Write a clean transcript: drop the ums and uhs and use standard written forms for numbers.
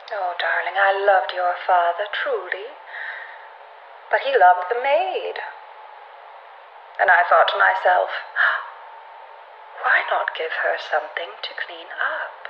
Oh, darling, I loved your father, truly. But he loved the maid. And I thought to myself, why not give her something to clean up?